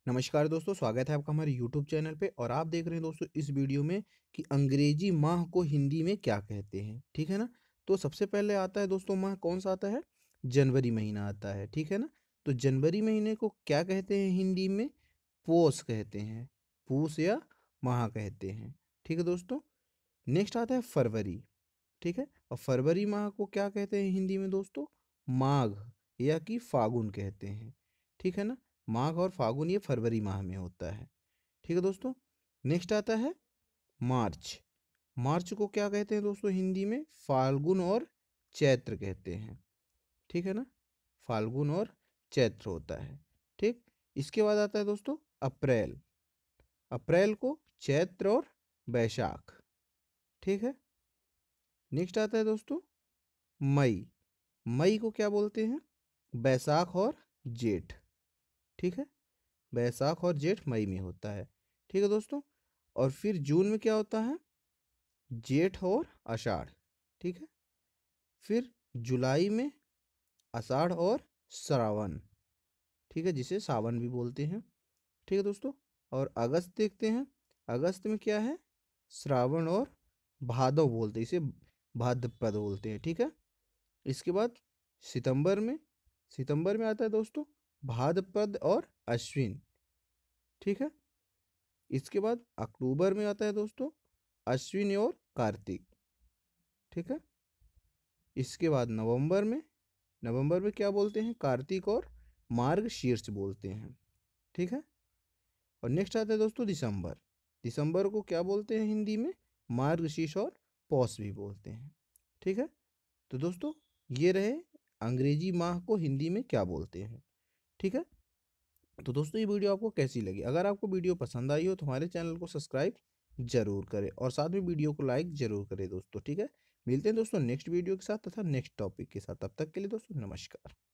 नमस्कार दोस्तों, स्वागत है आपका हमारे यूट्यूब चैनल पे। और आप देख रहे हैं दोस्तों इस वीडियो में कि अंग्रेजी माह को हिंदी में क्या कहते हैं। ठीक है ना। तो सबसे पहले आता है दोस्तों माह कौन सा आता है? जनवरी महीना आता है। ठीक है ना। तो जनवरी महीने को क्या कहते हैं हिंदी में? पोष कहते हैं। पूस या माह कहते हैं। ठीक है दोस्तों। नेक्स्ट आता है फरवरी। ठीक है। और फरवरी माह को क्या कहते हैं हिंदी में दोस्तों? माघ या कि फागुन कहते हैं। ठीक है ना। माघ और फागुन ये फरवरी माह में होता है। ठीक है दोस्तों। नेक्स्ट आता है मार्च। मार्च को क्या कहते हैं दोस्तों हिंदी में? फाल्गुन और चैत्र कहते हैं। ठीक है ना। फाल्गुन और चैत्र होता है। ठीक। इसके बाद आता है दोस्तों अप्रैल। अप्रैल को चैत्र और बैसाख। ठीक है। नेक्स्ट आता है दोस्तों मई। मई को क्या बोलते हैं? बैसाख और जेठ। ठीक है। बैसाख और जेठ मई में होता है। ठीक है दोस्तों। और फिर जून में क्या होता है? जेठ और आषाढ़। ठीक है। फिर जुलाई में आषाढ़ और श्रावण। ठीक है, जिसे सावन भी बोलते हैं। ठीक है दोस्तों। और अगस्त देखते हैं। अगस्त में क्या है? श्रावण और भादव बोलते हैं, इसे भाद्रपद बोलते हैं। ठीक है। इसके बाद सितंबर में सितंबर में आता है दोस्तों भाद्रपद और अश्विन। ठीक है। इसके बाद अक्टूबर में आता है दोस्तों अश्विन और कार्तिक। ठीक है। इसके बाद नवंबर में क्या बोलते हैं? कार्तिक और मार्गशीर्ष बोलते हैं। ठीक है। और नेक्स्ट आता है दोस्तों दिसंबर। दिसंबर को क्या बोलते हैं हिंदी में? मार्गशीर्ष और पौष भी बोलते हैं। ठीक है। तो दोस्तों ये रहे अंग्रेजी माह को हिंदी में क्या बोलते हैं। ठीक है। तो दोस्तों ये वीडियो आपको कैसी लगी? अगर आपको वीडियो पसंद आई हो तो हमारे चैनल को सब्सक्राइब जरूर करें और साथ में वीडियो को लाइक जरूर करें दोस्तों। ठीक है। मिलते हैं दोस्तों नेक्स्ट वीडियो के साथ तथा नेक्स्ट टॉपिक के साथ। तब तक के लिए दोस्तों नमस्कार।